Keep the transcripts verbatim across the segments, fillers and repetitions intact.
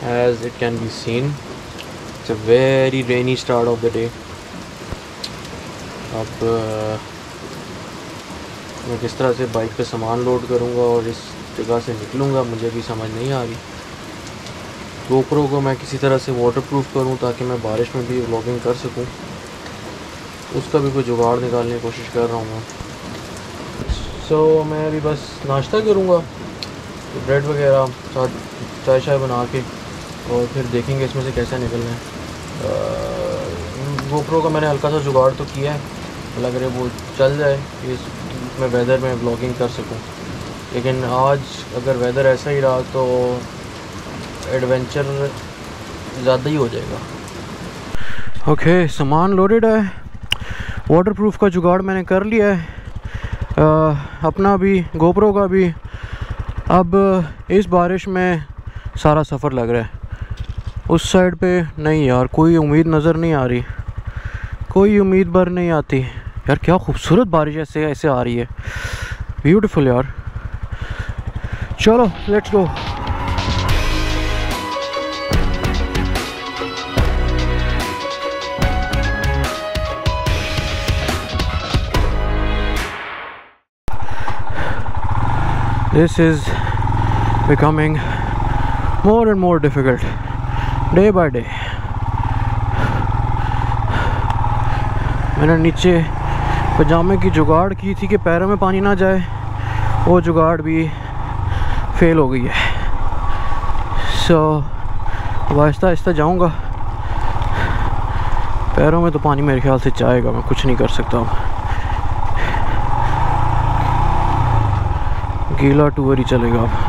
as it can be seen. It's a very rainy start of the day. अब मैं किस तरह से बाइक पे सामान लोड करूँगा और इस जगह से निकलूँगा मुझे भी समझ नहीं आ रही। गोप्रो को मैं किसी तरह से वाटरप्रूफ करूँ ताकि मैं बारिश में भी व्लॉगिंग कर सकूँ, उसका भी कोई जुगाड़ निकालने की कोशिश कर रहा हूँ मैं। सो so, मैं अभी बस नाश्ता करूँगा, ब्रेड वगैरह साथ चाय शाय बना के, और फिर देखेंगे इसमें से कैसा निकलना है। गोप्रो का मैंने हल्का सा जुगाड़ तो किया है, लग रहा है वो चल जाए इसमें वेदर में व्लॉगिंग कर सकूं। लेकिन आज अगर वेदर ऐसा ही रहा तो एडवेंचर ज़्यादा ही हो जाएगा। ओके okay, सामान लोडेड है, वाटरप्रूफ का जुगाड़ मैंने कर लिया है, आ, अपना भी गोप्रो का भी। अब इस बारिश में सारा सफ़र लग रहा है। उस साइड पे नहीं यार, कोई उम्मीद नज़र नहीं आ रही, कोई उम्मीद भर नहीं आती यार। क्या खूबसूरत बारिश ऐसे ऐसे आ रही है, ब्यूटीफुल यार। चलो let's go. This is becoming more and more difficult day by day. मैंने नीचे पजामे की जुगाड़ की थी कि पैरों में पानी ना जाए, वो जुगाड़ भी फेल हो गई है। सो so, आहिस्ता आहिस्ता जाऊँगा, पैरों में तो पानी मेरे ख्याल से जाएगा, मैं कुछ नहीं कर सकता। गीला टूर ही चलेगा अब।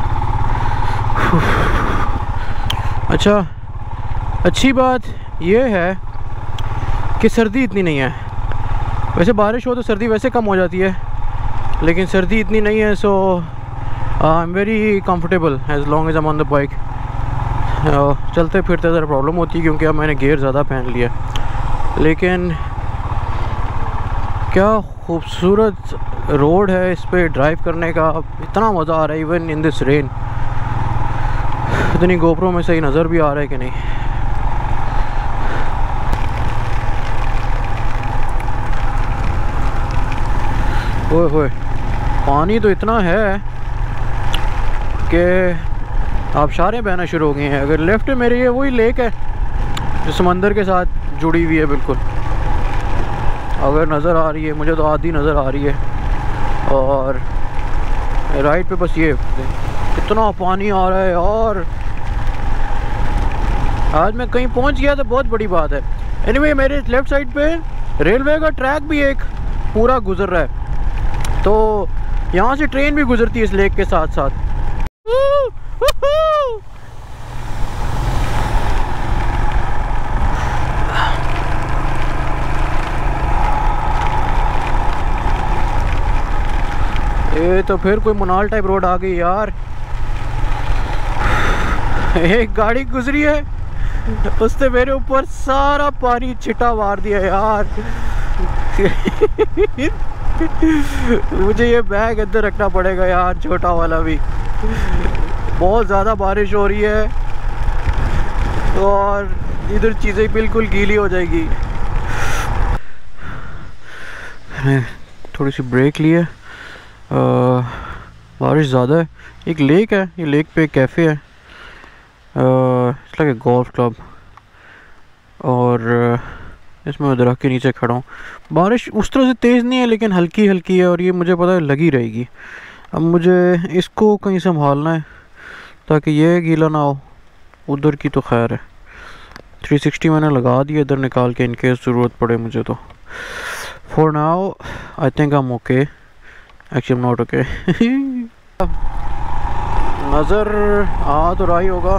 अच्छा, अच्छी बात यह है कि सर्दी इतनी नहीं है। वैसे बारिश हो तो सर्दी वैसे कम हो जाती है, लेकिन सर्दी इतनी नहीं है। So I am very comfortable as long as I am on the bike. चलते फिरते ज़रा प्रॉब्लम होती है क्योंकि अब मैंने गियर ज़्यादा पहन लिया, लेकिन क्या खूबसूरत रोड है, इस पे ड्राइव करने का इतना मज़ा आ रहा है इवन इन दिस रेन। इतनी गोप्रो में सही नज़र भी आ रहा है कि नहीं। ओए होए, पानी तो इतना है कि आबशारें बहना शुरू हो गई हैं। अगर लेफ्ट में मेरे ये वही लेक है जो समंदर के साथ जुड़ी हुई है बिल्कुल, अगर नज़र आ रही है मुझे तो आधी नज़र आ रही है। और राइट पे बस ये कितना पानी आ रहा है। और आज मैं कहीं पहुंच गया तो बहुत बड़ी बात है। एनीवे, मेरे लेफ़्ट साइड पे रेलवे का ट्रैक भी एक पूरा गुजर रहा है, तो यहाँ से ट्रेन भी गुजरती है इस लेक के साथ साथ। ये तो फिर कोई मुनाल टाइप रोड आ गई यार। एक गाड़ी गुजरी है, उसने मेरे ऊपर सारा पानी छिटा मार दिया यार। मुझे ये बैग अंदर रखना पड़ेगा यार, छोटा वाला भी। बहुत ज़्यादा बारिश हो रही है और इधर चीज़ें बिल्कुल गीली हो जाएगी। थोड़ी सी ब्रेक ली है, बारिश ज़्यादा है। एक लेक है, ये लेक पे एक कैफ़े है, it's like a golf club, और इसमें मैं दरख्त के नीचे खड़ा हूँ। बारिश उस तरह से तेज़ नहीं है लेकिन हल्की हल्की है, और ये मुझे पता है लगी रहेगी। अब मुझे इसको कहीं संभालना है ताकि ये गीला ना हो। उधर की तो खैर है, थ्री सिक्सटी मैंने लगा दिया इधर निकाल के, इनकेस ज़रूरत पड़े मुझे तो। For now I think I am okay, actually not okay. नज़र आ तो रहा ही होगा,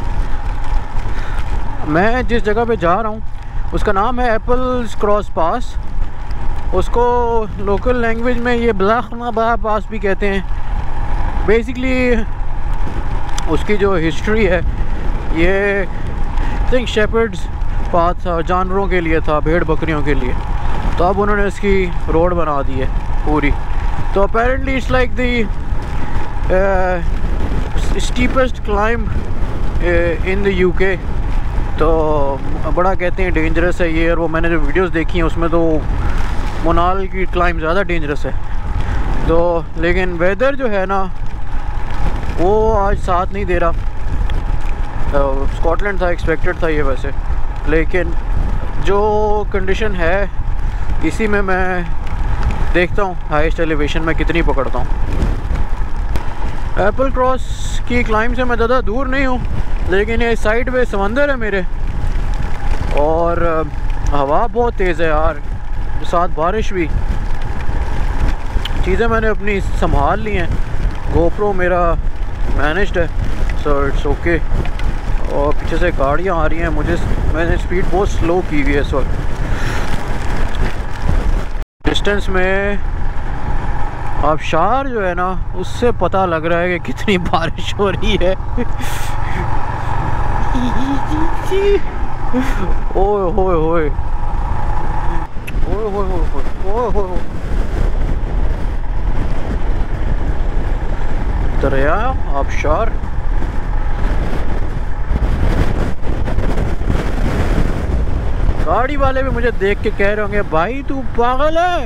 मैं जिस जगह पे जा रहा हूँ उसका नाम है एप्पल्स क्रॉस पास। उसको लोकल लैंग्वेज में ये ब्लैकनाबा पास भी कहते हैं। बेसिकली उसकी जो हिस्ट्री है, ये थिंक शेपर्ड्स पाथ था, जानवरों के लिए था, भेड़ बकरियों के लिए। तो अब उन्होंने इसकी रोड बना दी है पूरी। तो apparently it's like the steepest climb in the UK, तो बड़ा कहते हैं डेंजरस है ये, और वो मैंने जो वीडियोस देखी हैं उसमें तो मोनाल की क्लाइंब ज़्यादा डेंजरस है। तो लेकिन वेदर जो है ना वो आज साथ नहीं दे रहा। स्कॉटलैंड था, एक्सपेक्टेड था ये वैसे, लेकिन जो कंडीशन है इसी में मैं देखता हूँ हाईएस्ट एलिवेशन में कितनी पकड़ता हूँ। एप्पल क्रॉस की क्लाइंब से मैं ज़्यादा दूर नहीं हूँ, लेकिन ये साइड पे समंदर है मेरे, और हवा बहुत तेज़ है यार, साथ बारिश भी। चीज़ें मैंने अपनी संभाल ली हैं, गोप्रो मेरा मैनेज्ड है, सो इट्स ओके। और पीछे से गाड़ियाँ आ रही हैं, मुझे मैंने स्पीड बहुत स्लो की हुई है इस वक्त। डिस्टेंस में आबशार जो है ना उससे पता लग रहा है कि कितनी बारिश हो रही है। ओए होए होए ओए होए होए ओए होए, दरिया आबशार। गाड़ी वाले भी मुझे देख के कह रहे होंगे भाई तू पागल है।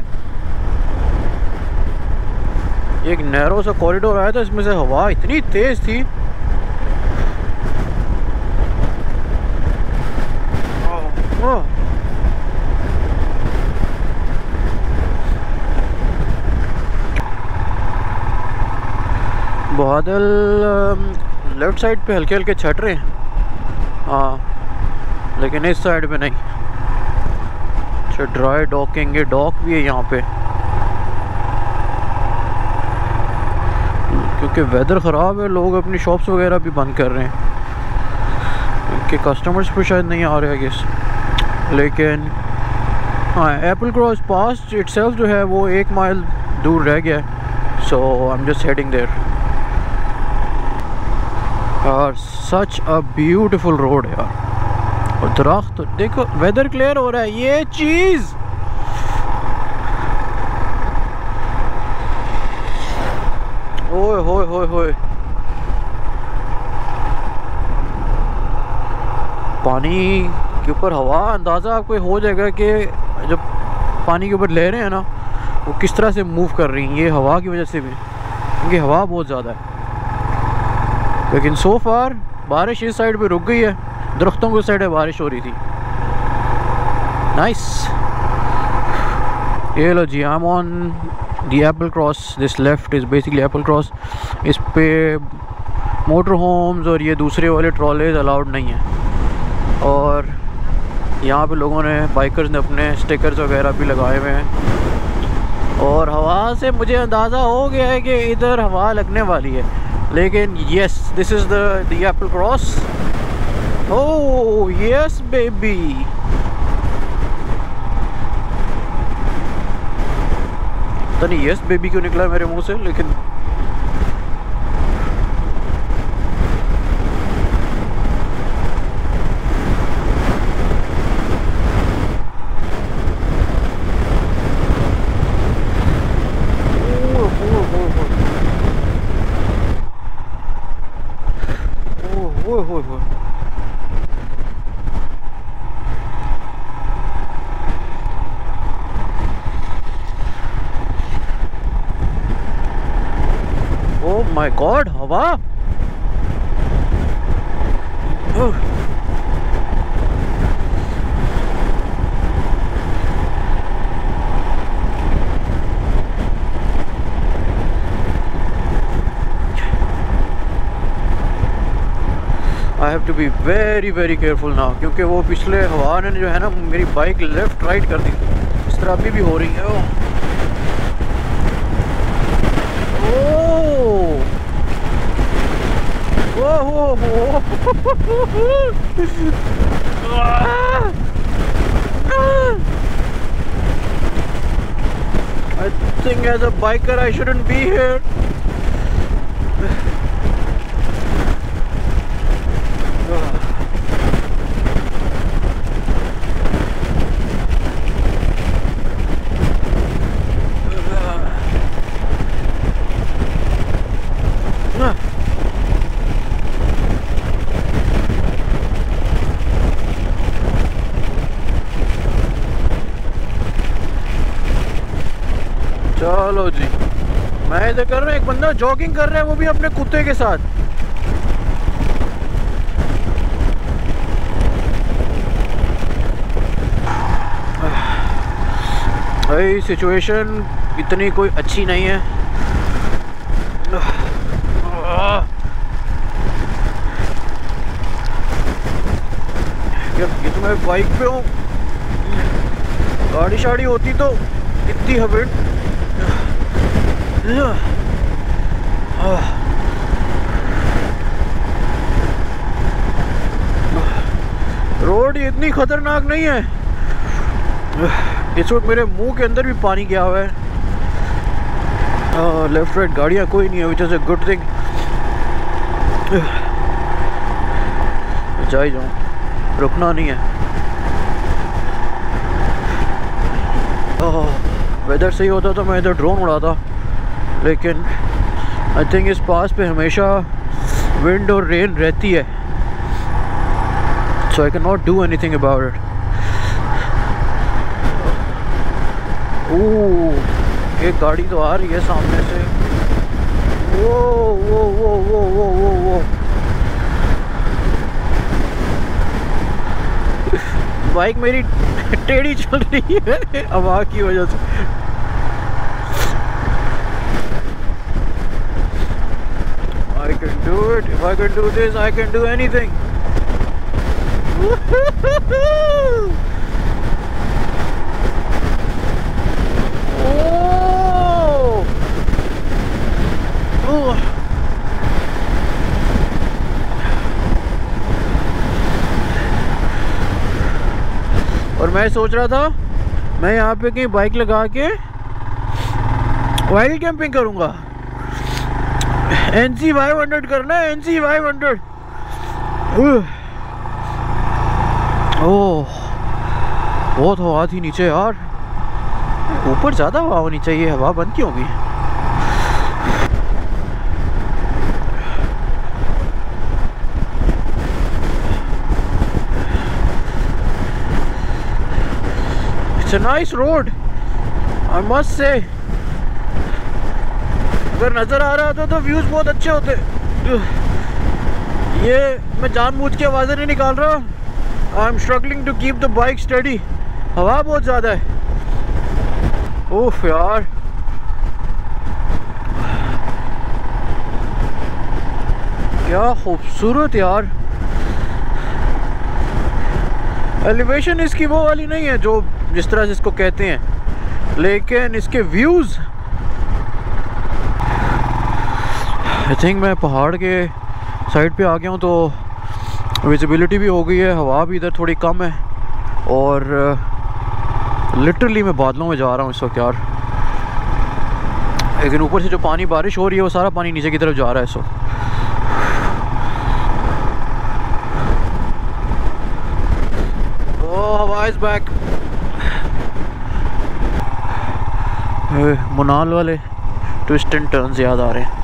एक नैरो सा कॉरिडोर आया था, इसमें से हवा इतनी तेज थी, बादल लेफ्ट साइड पे हल्के हल्के छट रहे हैं, हाँ, लेकिन इस साइड पे नहीं। अच्छा, ड्राई डॉकिंग, ये डॉक भी है यहाँ पे, क्योंकि वेदर ख़राब है, लोग अपनी शॉप्स वगैरह भी बंद कर रहे हैं, उनके कस्टमर्स पे शायद नहीं आ रहे हैं गेस। लेकिन हाँ, एप्पल क्रॉस पास इटसेल्फ जो है वो एक माइल दूर रह गया है, so I am just heading there. यार सच अ ब्यूटीफुल रोड यार, और दरख्त देखो, वेदर क्लियर हो रहा है, ये चीज़ ओए होए होए होए, पानी के ऊपर हवा, अंदाज़ा आपको हो जाएगा कि जब पानी के ऊपर लहरें हैं ना वो किस तरह से मूव कर रही हैं, ये हवा की वजह से भी, क्योंकि हवा बहुत ज़्यादा है। लेकिन सो फार बारिश इस साइड पे रुक गई है, दरख्तों की साइड बारिश हो रही थी। नाइस। ये लो जी, I am on the Applecross, this left is basically Applecross. इस पे मोटर होम्स और ये दूसरे वाले ट्रॉलेज अलाउड नहीं है, और यहाँ पे लोगों ने, बाइकर्स ने अपने स्टिकर्स वगैरह भी लगाए हुए हैं। और हवा से मुझे अंदाज़ा हो गया है कि इधर हवा लगने वाली है, लेकिन yes, this is the the Applecross. Oh yes baby, पता नहीं यस बेबी क्यों निकला मेरे मुंह से, लेकिन माय गॉड, हवा। I have to be very very careful now, क्योंकि वो पिछले हवा ने जो है ना मेरी बाइक लेफ्ट राइट कर दी, इस तरह अभी भी हो रही है। ओह ओह I think as a biker I shouldn't be here. लो जी, मैं इधर कर रहा हूँ, एक बंदा जॉगिंग कर रहा है, वो भी अपने कुत्ते के साथ। भाई सिचुएशन इतनी कोई अच्छी नहीं है। ये तो मैं बाइक पे हूँ, गाड़ी शाड़ी होती तो इतनी हबेट। रोड इतनी खतरनाक नहीं है। इस वक्त मेरे मुंह के अंदर भी पानी गया हुआ है। लेफ्ट राइट गाड़ियाँ कोई नहीं है, which is a good thing. जा ही जाऊँ, रुकना नहीं है। वेदर सही होता तो मैं इधर ड्रोन उड़ाता, लेकिन आई थिंक इस पास पे हमेशा विंड और रेन रहती है, so I can not do anything about it. ओह, एक गाड़ी तो आ रही है सामने से। वो वो वो वो वो वो वो बाइक मेरी टेढ़ी चल रही है हवा की वजह से। I can do it. If I can do this, I can do anything. Oh! Oh! और मैं सोच रहा था मैं यहाँ पे कहीं बाइक लगा के वाइल्ड कैंपिंग करूँगा। एन सी फाइव हंड्रेड करना है, एन सी फाइव हंड्रेड। ओह, बहुत हवा थी नीचे यार, ऊपर ज़्यादा हवा होनी चाहिए, हवा बंद क्यों होगी? It's a nice road, I must say. अगर नज़र आ रहा था तो व्यूज़ बहुत अच्छे होते। ये मैं जानबूझ के आवाज़ें नहीं निकाल रहा। I am struggling to keep the bike steady. हवा बहुत ज़्यादा है। ओह यार, क्या खूबसूरत यार। एलिवेशन इसकी वो वाली नहीं है जो जिस तरह से इसको कहते हैं, लेकिन इसके व्यूज़, आई थिंक मैं पहाड़ के साइड पे आ गया हूँ तो विजिबिलिटी भी हो गई है, हवा भी इधर थोड़ी कम है, और लिटरली मैं बादलों में जा रहा हूँ इस वक्त यार। लेकिन ऊपर से जो पानी बारिश हो रही है वो सारा पानी नीचे की तरफ जा रहा है इस वक्त। ओह, हवा इज बैक। मुनाल वाले ट्विस्ट एंड टर्न्स याद आ रहे हैं।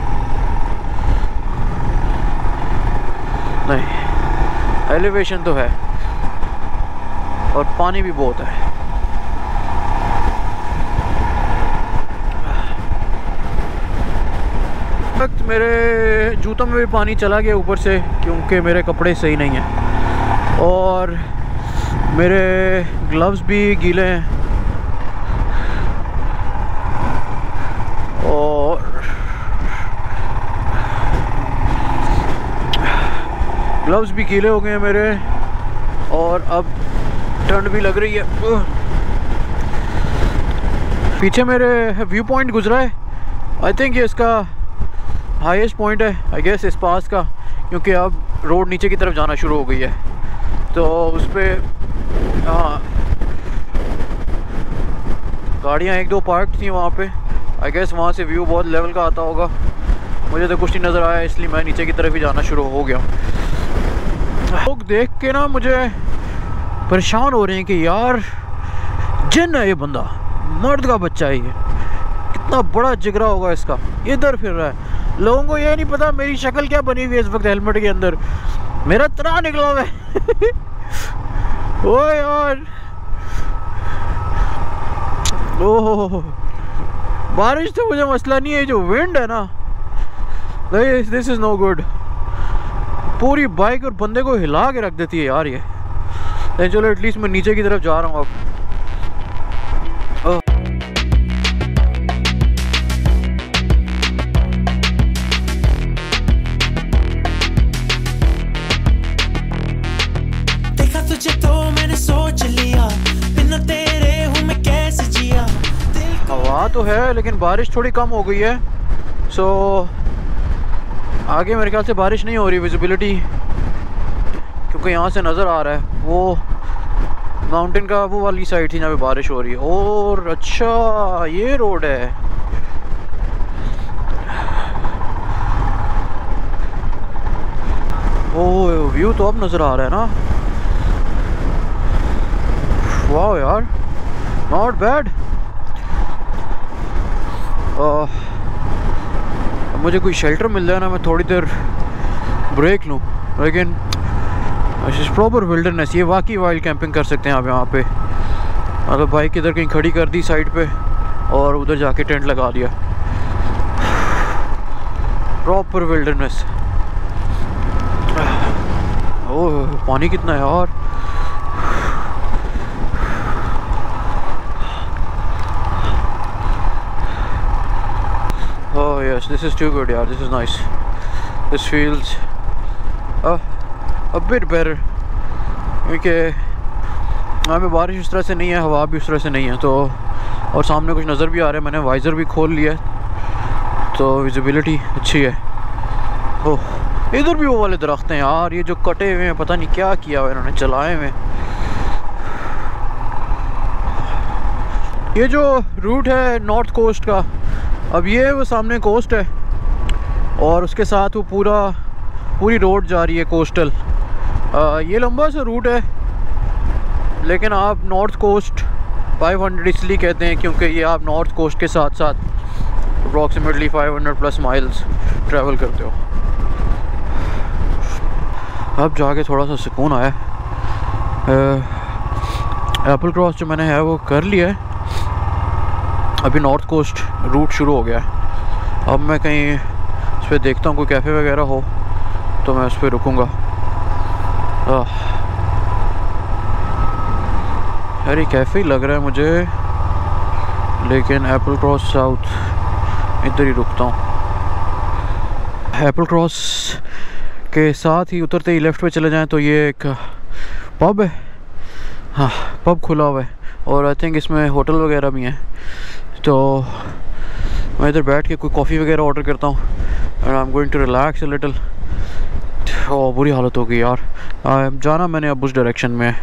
नहीं, एलिवेशन तो है और पानी भी बहुत है। वक्त मेरे जूतों में भी पानी चला गया ऊपर से, क्योंकि मेरे कपड़े सही नहीं हैं और मेरे ग्लव्स भी गीले हैं और ग्लव्स भी गीले हो गए हैं मेरे, और अब ठंड भी लग रही है। पीछे मेरे व्यू पॉइंट गुजरा है, आई थिंक ये इसका हाईएस्ट पॉइंट है आई गेस इस पास का, क्योंकि अब रोड नीचे की तरफ जाना शुरू हो गई है। तो उस पर हाँ, गाड़ियाँ एक दो पार्क थी वहाँ पे, आई गेस वहाँ से व्यू बहुत लेवल का आता होगा। मुझे तो कुछ नहीं नज़र आया, इसलिए मैं नीचे की तरफ ही जाना शुरू हो गया। लोग देख के ना मुझे परेशान हो रहे हैं कि यार जिन है ये बंदा, मर्द का बच्चा है ये, कितना बड़ा जिगरा होगा इसका, इधर फिर रहा है। लोगों को ये नहीं पता मेरी शक्ल क्या बनी हुई है इस वक्त हेलमेट के अंदर, मेरा तना निकला हुआ है। ओ यार, ओह बारिश तो मुझे मसला नहीं है, जो विंड है ना, दिस इज नो गुड। पूरी बाइक और बंदे को हिला के रख देती है यार ये। चलो एटलीस्ट मैं नीचे की तरफ जा रहा हूँ अब। देखा तुझे तो मैंने सोच लिया, बिना तेरे हूँ मैं कैसे जिया। हवा तो है लेकिन बारिश थोड़ी कम हो गई है, सो आगे मेरे ख्याल से बारिश नहीं हो रही। विजिबिलिटी क्योंकि यहाँ से नज़र आ रहा है, वो माउंटेन का वो वाली साइड थी जहाँ पे बारिश हो रही है। और अच्छा ये रोड है। ओ व्यू तो अब नज़र आ रहा है ना। वाह यार, नॉट बैड। मुझे कोई शेल्टर मिल जाए ना, मैं थोड़ी देर ब्रेक लूँ, लेकिन प्रॉपर विल्डरनेस, ये वाकई वाइल्ड कैंपिंग कर सकते हैं आप यहाँ पे। अगर बाइक इधर कहीं खड़ी कर दी साइड पे और उधर जाके टेंट लगा दिया, प्रॉपर विल्डरनेस। ओह पानी कितना है यार। Oh yes, this is too good यार, this is nice. This feels uh, a bit better क्योंकि यहाँ पे बारिश उस तरह से नहीं है, हवा भी उस तरह से नहीं है, तो और सामने कुछ नज़र भी आ रहा है। मैंने वाइज़र भी खोल लिया तो विजिबिलिटी अच्छी है। ओह इधर भी वो वाले दरख्त हैं यार, ये जो कटे हुए हैं, पता नहीं क्या किया हुआ इन्होंने, चलाए हुए। ये जो रूट है नॉर्थ कोस्ट का, अब ये वो सामने कोस्ट है और उसके साथ वो पूरा पूरी रोड जा रही है कोस्टल। आ, ये लंबा सा रूट है, लेकिन आप नॉर्थ कोस्ट फाइव हंड्रेड इसलिए कहते हैं क्योंकि ये आप नॉर्थ कोस्ट के साथ साथ approximately five hundred plus miles travel करते हो। अब जाके थोड़ा सा सुकून आया। एप्पल क्रॉस जो मैंने है वो कर लिया है, अभी नॉर्थ कोस्ट रूट शुरू हो गया है। अब मैं कहीं उस पर देखता हूँ कोई कैफ़े वगैरह हो तो मैं उस पर रुकूँगा। यार ये कैफ़े ही लग रहा है मुझे, लेकिन एप्पल क्रॉस साउथ इधर ही रुकता हूँ। एप्पल क्रॉस के साथ ही उतरते ही लेफ़्ट पे चले जाएं तो ये एक पब है। हाँ पब खुला हुआ है और आई थिंक इसमें होटल वगैरह भी हैं, तो मैं इधर बैठ के कोई कॉफ़ी वगैरह ऑर्डर करता हूँ and I am going to relax a little. ओह बुरी हालत हो गई यार। आ, जाना मैंने अब उस डायरेक्शन में।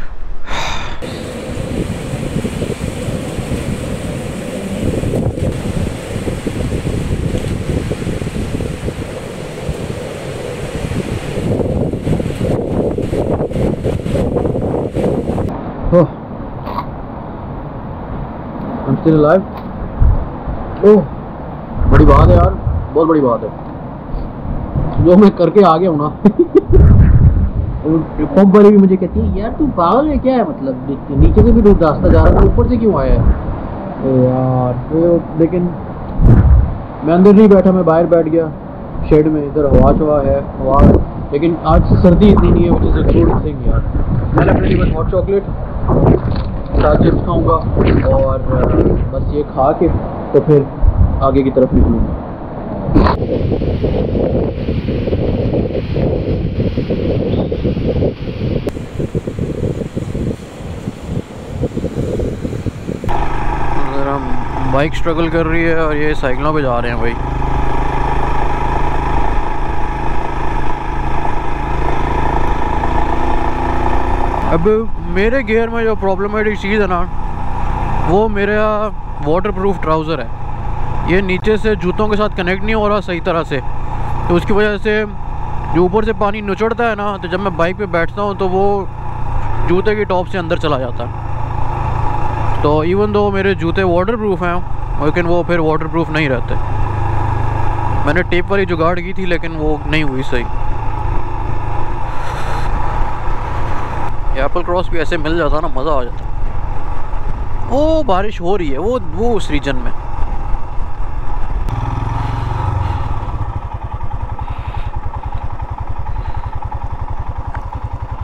I'm still alive? ओह बड़ी बात है यार, बहुत बड़ी बात है जो मैं करके आ गया हूँ ना। पब वाली भी मुझे कहती है यार तू पागल है क्या है, मतलब नीचे से भी दूर रास्ता जा रहा है, ऊपर से क्यों आया है यार। तो लेकिन मैं अंदर नहीं बैठा, मैं बाहर बैठ गया शेड में, इधर हवा शवा है हवा, लेकिन आज से सर्दी इतनी नहीं है, मुझे से गुड थिंग यार। मैंने अपने लिए बस हॉट चॉकलेट साथ चिप्स खाऊंगा और बस ये खा के तो फिर आगे की तरफ निकलूँगा। अगर हम बाइक स्ट्रगल कर रही है और ये साइकिलों पे जा रहे हैं भाई। अब मेरे गियर में जो प्रॉब्लमेटिक चीज़ है ना, वो मेरा वाटरप्रूफ ट्राउज़र है। ये नीचे से जूतों के साथ कनेक्ट नहीं हो रहा सही तरह से, तो उसकी वजह से जो ऊपर से पानी निचोड़ता है ना, तो जब मैं बाइक पे बैठता हूँ तो वो जूते की टॉप से अंदर चला जाता है। तो इवन दो मेरे जूते वाटरप्रूफ हैं, लेकिन वो फिर वाटरप्रूफ नहीं रहते। मैंने टेप वाली जुगाड़ की थी लेकिन वो नहीं हुई सही। एप्पल क्रॉस भी ऐसे मिल जाता ना, मज़ा आ जाता। वो बारिश हो रही है वो वो उस रीजन में,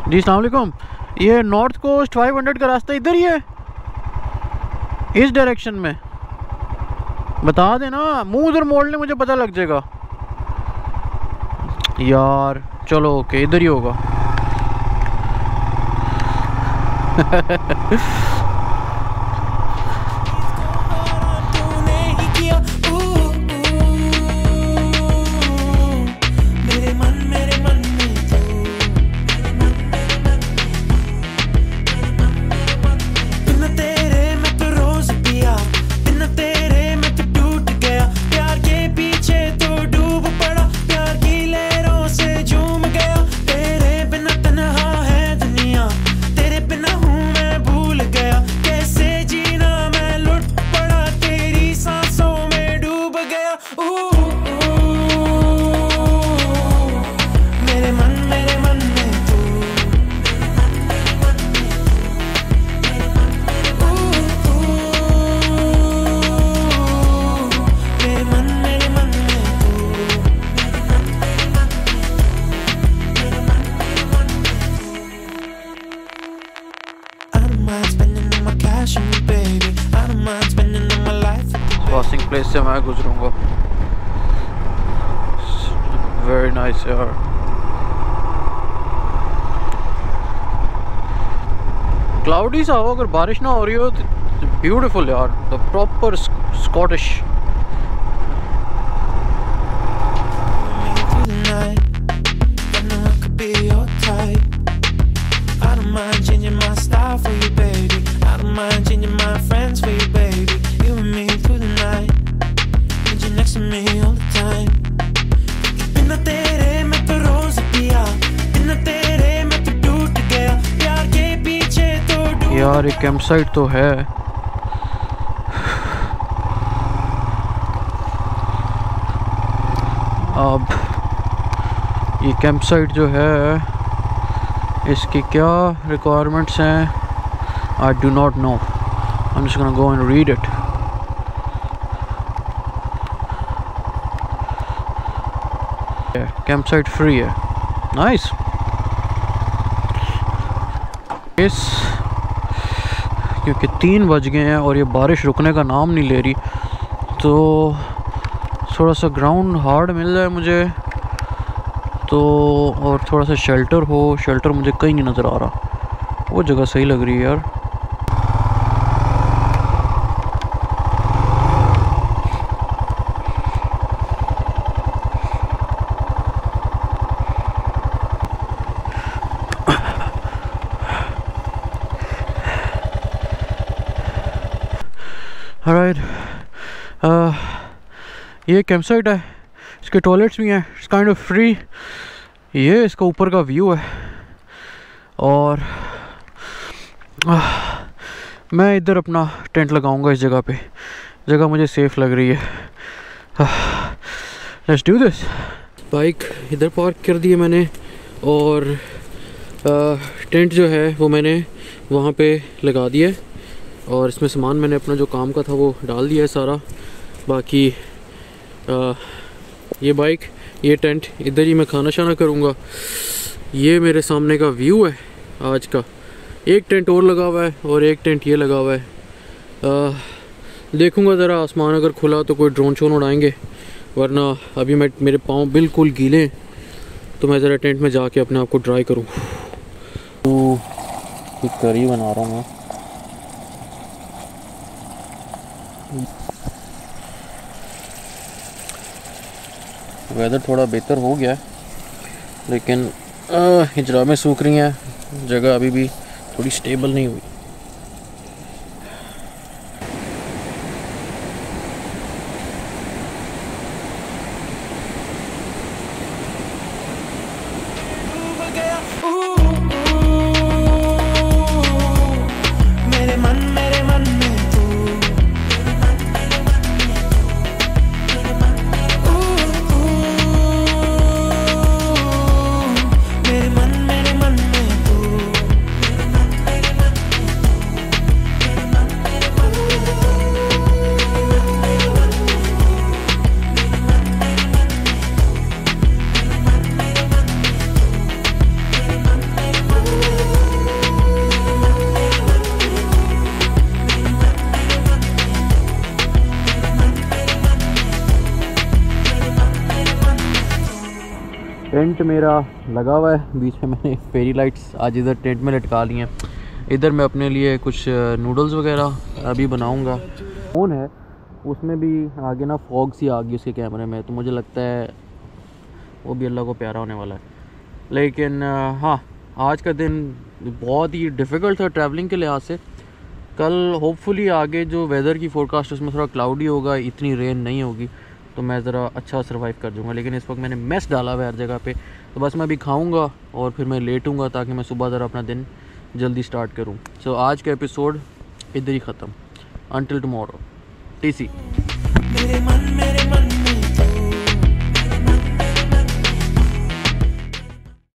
जी अस्सलाम वालेकुम। ये नॉर्थ कोस्ट फाइव हंड्रेड का रास्ता इधर ही है, इस डायरेक्शन में? बता देना, मुंह उधर मोड़ ले, मुझे पता लग जाएगा यार। चलो ओके, इधर ही होगा। क्रॉसिंग प्लेस से मैं गुजरूंगा। वेरी नाइस यार। क्लाउडी सा हो, अगर बारिश ना हो रही हो तो ब्यूटीफुल यार, द प्रॉपर स्कॉटिश। यार एक कैंप साइट तो है। अब ये कैंप साइट जो है, इसकी क्या रिक्वायरमेंट्स हैं, I do not know. I am just gonna go and read it. Camp site free है, नाइस। इस क्योंकि तीन बज गए हैं और ये बारिश रुकने का नाम नहीं ले रही, तो थोड़ा सा ग्राउंड हार्ड मिल जाए मुझे तो, और थोड़ा सा शेल्टर हो। शेल्टर मुझे कहीं नहीं नज़र आ रहा, वो जगह सही लग रही है यार। ऑलराइट, uh, ये कैंप साइट है, इसके टॉयलेट्स भी हैं, इट्स काइंड ऑफ फ्री। ये इसका ऊपर का व्यू है और uh, मैं इधर अपना टेंट लगाऊंगा। इस जगह पे, जगह मुझे सेफ लग रही है। Let's do this. बाइक इधर पार्क कर दी है मैंने और uh, टेंट जो है वो मैंने वहाँ पे लगा दिया है और इसमें सामान मैंने अपना जो काम का था वो डाल दिया है सारा। बाकी आ, ये बाइक, ये टेंट, इधर ही मैं खाना शाना करूँगा। ये मेरे सामने का व्यू है आज का। एक टेंट और लगा हुआ है और एक टेंट ये लगा हुआ है। आ, देखूँगा ज़रा, आसमान अगर खुला तो कोई ड्रोन शोन उड़ाएंगे, वरना अभी मैं मेरे पाँव बिल्कुल गीले हैं, तो मैं ज़रा टेंट में जाके अपने आप को ड्राई करूँ। तो करी बना रहा हूँ मैं। वेदर थोड़ा बेहतर हो गया है, लेकिन हिजरामें सूख रही हैं, जगह अभी भी थोड़ी स्टेबल नहीं हुई। टेंट मेरा लगा हुआ है, बीच में मैंने फेरी लाइट्स आज इधर टेंट में लटका ली हैं। इधर मैं अपने लिए कुछ नूडल्स वगैरह अभी बनाऊंगा। फ़ोन है उसमें भी आगे ना फॉग सी आ गई उसके कैमरे में, तो मुझे लगता है वो भी अल्लाह को प्यारा होने वाला है। लेकिन हाँ, आज का दिन बहुत ही डिफ़िकल्ट था ट्रैवलिंग के लिहाज से। कल होपफुली आगे जो वेदर की फ़ोरकास्ट उसमें थोड़ा क्लाउडी होगा, इतनी रेन नहीं होगी, तो मैं ज़रा अच्छा सर्वाइव कर दूँगा। लेकिन इस वक्त मैंने मेस डाला हुआ है हर जगह पे, तो बस मैं अभी खाऊँगा और फिर मैं लेटूँगा ताकि मैं सुबह ज़रा अपना दिन जल्दी स्टार्ट करूँ। सो so, आज का एपिसोड इधर ही ख़त्म। अनटिल टुमारो, टी सी।